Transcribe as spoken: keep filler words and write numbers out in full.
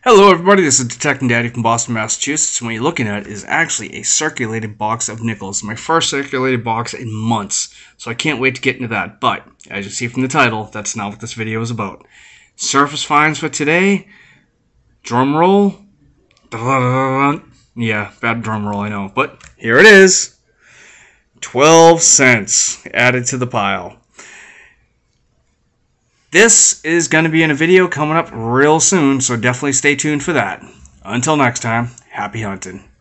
Hello everybody, this is Detecting Daddy from Boston, Massachusetts, and what you're looking at is actually a circulated box of nickels. My first circulated box in months, so I can't wait to get into that, but, as you see from the title, that's not what this video is about. Surface finds for today, drum roll, yeah, bad drum roll I know, but here it is, twelve cents added to the pile. This is going to be in a video coming up real soon, so definitely stay tuned for that. Until next time, happy hunting.